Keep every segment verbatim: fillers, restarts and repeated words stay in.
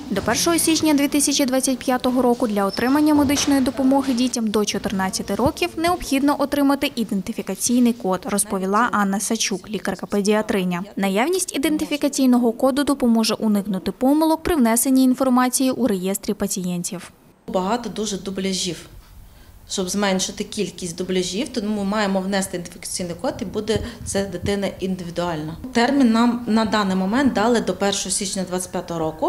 До першого січня дві тисячі двадцять п'ятого року для отримання медичної допомоги дітям до чотирнадцяти років необхідно отримати ідентифікаційний код, розповіла Анна Сачук, лікарка-педіатриня. Наявність ідентифікаційного коду допоможе уникнути помилок при внесенні інформації у реєстрі пацієнтів. Багато дуже дубляжів. Щоб зменшити кількість дубляжів, то ми маємо внести ідентифікаційний код і буде це дитина індивідуальна. Термін нам на даний момент дали до першого січня дві тисячі двадцять п'ятого року.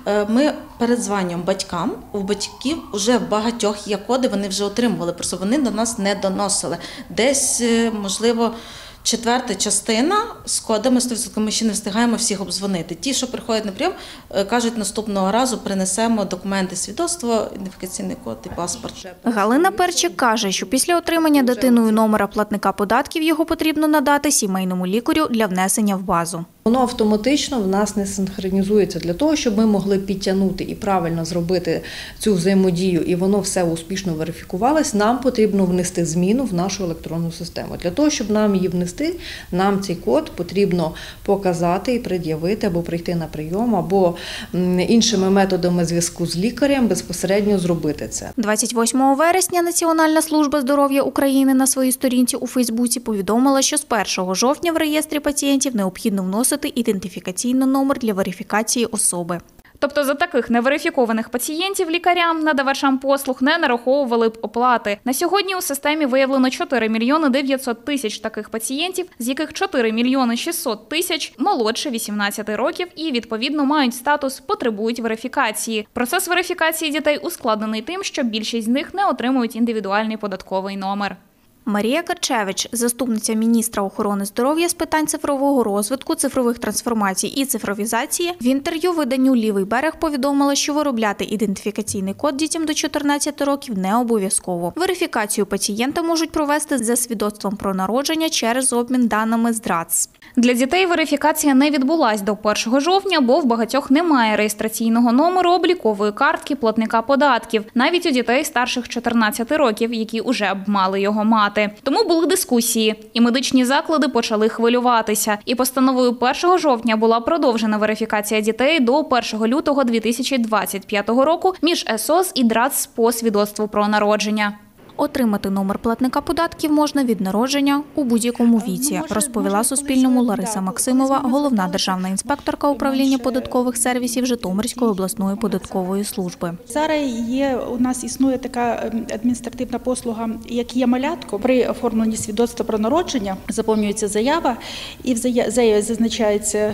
Ми передзвонюємо батькам, у батьків вже в багатьох є коди, вони вже отримували, просто вони до нас не доносили. Десь, можливо, четверта частина з кодами сто відсотків ми ще не встигаємо всіх обдзвонити. Ті, що приходять на прийом, кажуть, наступного разу принесемо документи, свідоцтво, ідентифікаційний код і паспорт. Галина Перчик каже, що після отримання дитиною номера платника податків його потрібно надати сімейному лікарю для внесення в базу. Воно автоматично в нас не синхронізується. Для того, щоб ми могли підтягнути і правильно зробити цю взаємодію, і воно все успішно верифікувалось, нам потрібно внести зміну в нашу електронну систему. Для того, щоб нам її внести, нам цей код потрібно показати і пред'явити, або прийти на прийом, або іншими методами зв'язку з лікарем безпосередньо зробити це. двадцять восьмого вересня Національна служба здоров'я України на своїй сторінці у Фейсбуці повідомила, що з першого жовтня в реєстрі пацієнтів необхідно вносити ідентифікаційний номер для верифікації особи. Тобто за таких неверифікованих пацієнтів лікарям, надавачам послуг не нараховували б оплати. На сьогодні у системі виявлено чотири мільйони дев'ятсот тисяч таких пацієнтів, з яких чотири мільйони шістсот тисяч молодше вісімнадцяти років і, відповідно, мають статус «потребують верифікації». Процес верифікації дітей ускладнений тим, що більшість з них не отримують індивідуальний податковий номер. Марія Карчевич, заступниця міністра охорони здоров'я з питань цифрового розвитку, цифрових трансформацій і цифровізації, в інтерв'ю виданню «Лівий берег» повідомила, що виробляти ідентифікаційний код дітям до чотирнадцяти років не обов'язково. Верифікацію пацієнта можуть провести за свідоцтвом про народження через обмін даними з ДРАЦ. Для дітей верифікація не відбулась до першого жовтня, бо в багатьох немає реєстраційного номеру облікової картки платника податків, навіть у дітей старших чотирнадцяти років, які уже б мали його мати. Тому були дискусії, і медичні заклади почали хвилюватися. І постановою першого жовтня була продовжена верифікація дітей до першого лютого дві тисячі двадцять п'ятого року між ЕСОС і ДРАЦ по свідоцтву про народження. Отримати номер платника податків можна від народження у будь-якому віці, розповіла Суспільному Лариса Максимова, головна державна інспекторка управління податкових сервісів Житомирської обласної податкової служби. Зараз є, у нас існує така адміністративна послуга, як є малятко. При оформленні свідоцтва про народження заповнюється заява, і в заяві зазначається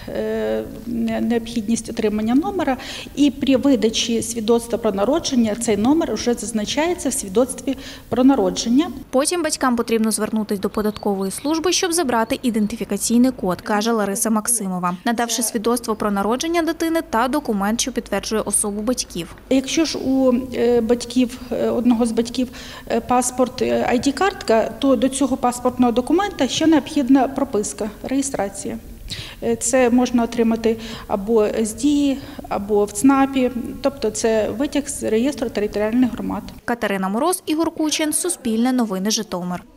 необхідність отримання номера, і при видачі свідоцтва про народження цей номер вже зазначається в свідоцтві про народження. Потім батькам потрібно звернутися до податкової служби, щоб забрати ідентифікаційний код, каже Лариса Максимова, надавши свідоцтво про народження дитини та документ, що підтверджує особу батьків. Якщо ж у батьків, одного з батьків паспорт, ай ді-картка, то до цього паспортного документа ще необхідна прописка, реєстрація. Це можна отримати або з дії, або в ЦНАПі, тобто це витяг з реєстру територіальних громад. Катерина Мороз, Ігор Кучин, Суспільне новини, Житомир.